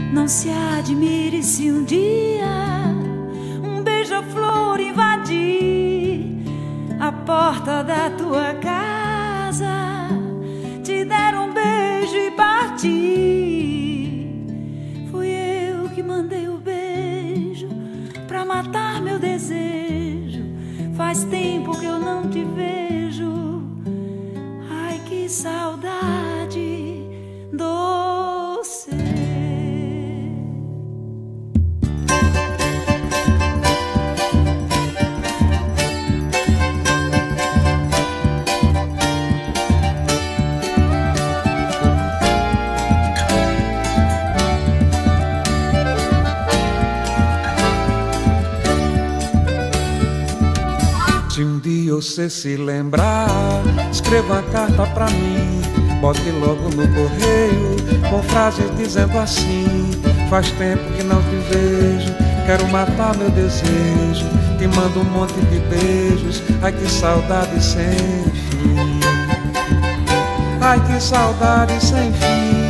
Não se admire se um dia um beija-flor invadir a porta da tua casa, te der um beijo e partir. Fui eu que mandei o beijo pra matar meu desejo. Faz tempo que eu não te vejo. Ai, que saudade doce. Se um dia você se lembrar, escreva uma carta pra mim, bote logo no correio, com frases dizendo assim: faz tempo que não te vejo, quero matar meu desejo, te mando um monte de beijos, ai que saudade sem fim, ai que saudade sem fim.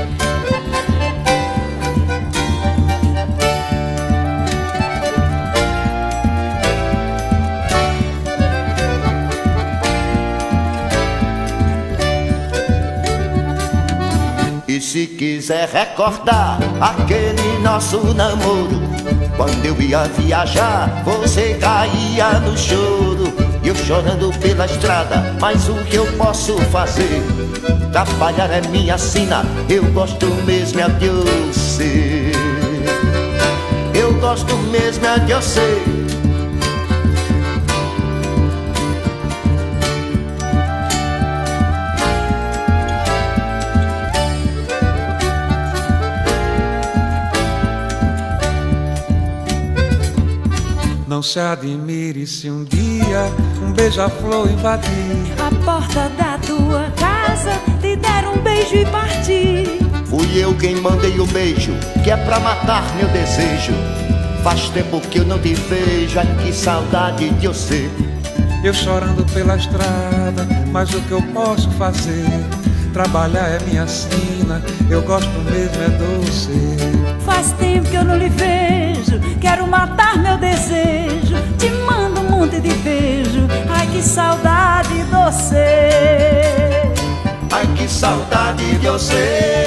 E se quiser recordar aquele nosso namoro, quando eu ia viajar, você caía no choro, e eu chorando pela estrada, mas o que eu posso fazer? Trabalhar é minha sina, eu gosto mesmo é de você. Eu gosto mesmo é de você. Não se admire se um dia um beija-flor invadir a porta da tua casa, te der um beijo e partir. Fui eu quem mandei o beijo, que é pra matar meu desejo. Faz tempo que eu não te vejo, ai que saudade de você. Eu chorando pela estrada, mas o que eu posso fazer? Trabalhar é minha sina, eu gosto mesmo é doce. Faz tempo que eu não lhe vejo, quero matar meu desejo, te mando um monte de beijo, ai que saudade doce. Ai que saudade de você.